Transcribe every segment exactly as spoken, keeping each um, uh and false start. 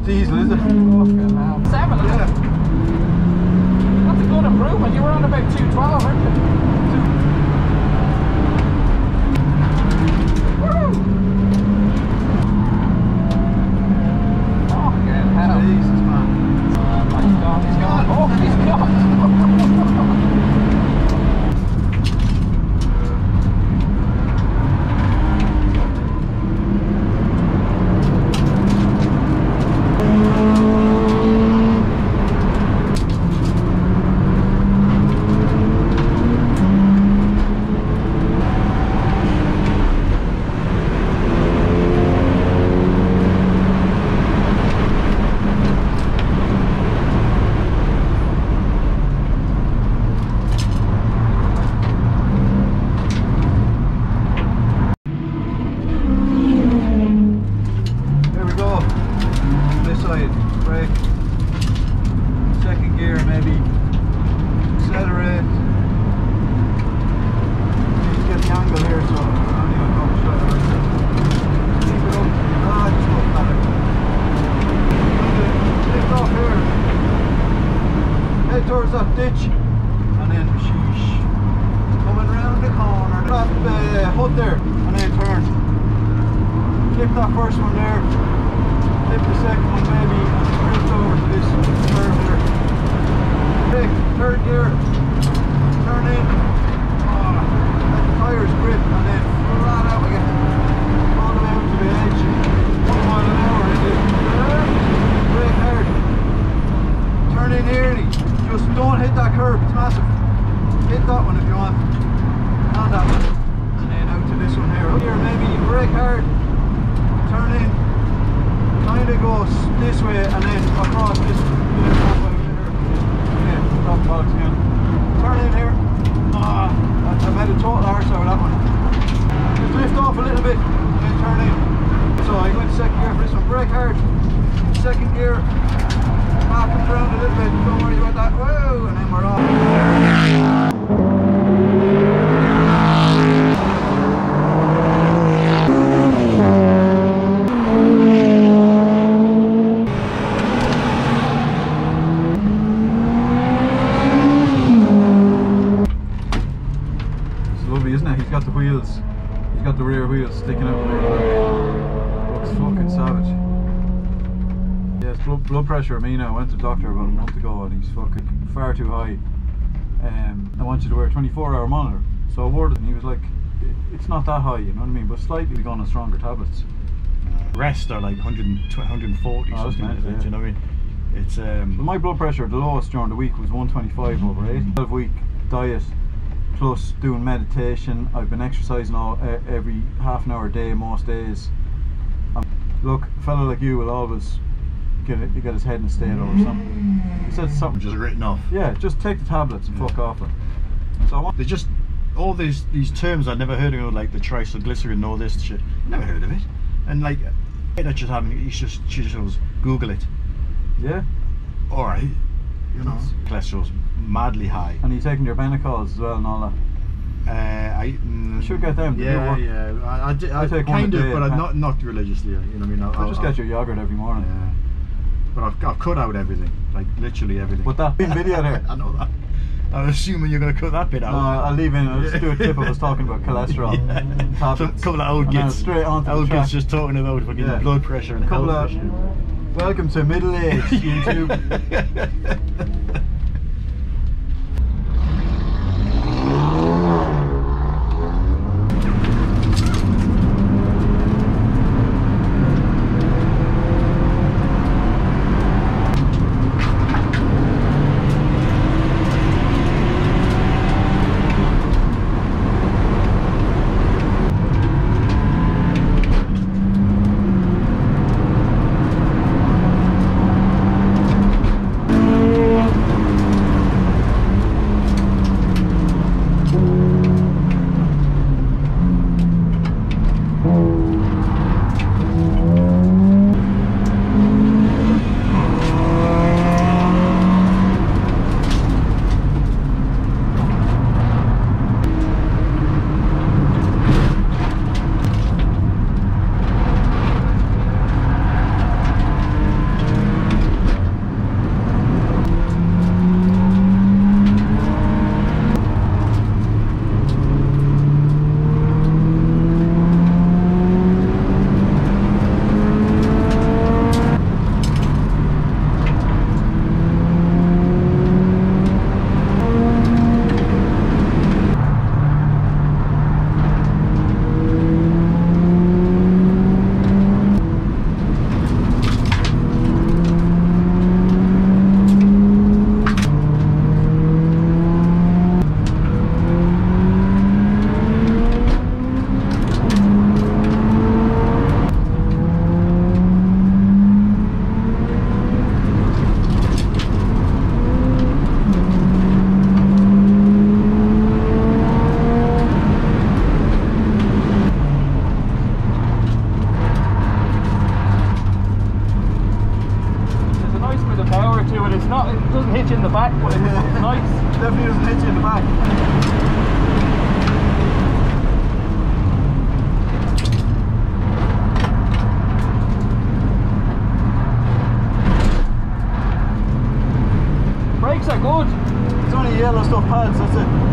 diesel, is it? Fucking hell. Seven, Yeah. is it? That's a good improvement. You were on about two twelve, weren't you? Woo! Fucking hell. Jesus, man. Oh, he's gone, he's gone. Oh, he's gone. Towards that ditch, and then sheesh, coming round the corner, that uh, hut there, and then turn. Clip that first one there, clip the second one maybe, and drift over to this curve there. Brake, third gear, turn in, oh, let the tyres grip, and then flat out again, all the way up to the edge, one mile an hour, is it? Brake hard, turn in early. Just don't hit that curve, it's massive. Hit that one if you want. And that one. And then out to this one here. Here, maybe brake hard. Turn in. Kind of goes this way and then across this little pathway here. Okay, stop the box again. Turn in here. Ah, I made a total arse out of that one. Just lift off a little bit and then turn in. So I go into second gear for this one. Brake hard. Second gear. Back and around a little bit, don't worry about that. Whoa, and then we're off. It's lovely, isn't it? He's got the wheels, he's got the rear wheels sticking out there. Looks fucking savage. Blood, blood pressure of me now. I went to the doctor about a month ago and he's fucking far too high. Um, I want you to wear a twenty-four hour monitor. So I wore it and he was like, it's not that high, you know what I mean? But slightly gone on stronger tablets. Uh, rest are like one hundred twenty, one hundred forty oh, something like that, yeah. you know what I mean? It's um but my blood pressure, the lowest during the week was one twenty-five over eighty. twelve week diet plus doing meditation. I've been exercising all every half an hour a day most days. Um, look, a fella like you will always Get, it, get his head in a state over something. He said something. just written off. Yeah, just take the tablets and yeah. fuck off it. So I want. They just all these these terms I'd never heard of, like the triglycerin and all this shit. Never heard of it. And like that just having you just she just goes Google it. Yeah. All right. You know, cholesterol's madly high. And you taking your Benacols as well and all that. Uh, I mm, you should get them. Yeah, yeah. I, I, I, I take kind of, day, but I'm not not religiously. You know what I mean? I'll, I'll just I'll, get your yogurt every morning. Yeah. But I've, I've cut out everything, like literally everything. But that video there. I know that. I'm assuming you're going to cut that bit out. No, I'll leave in. I'll just do a clip of us talking about cholesterol. Yeah. Some couple of old kids. Straight on to old the kids just talking about fucking yeah. blood pressure and couple health of, issues. Welcome to middle age YouTube. yeah. Nice. Definitely doesn't hit you in the back. Brakes are good. It's only yellow stuff pads, that's it.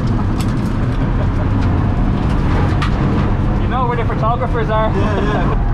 You know where the photographers are? Yeah, yeah.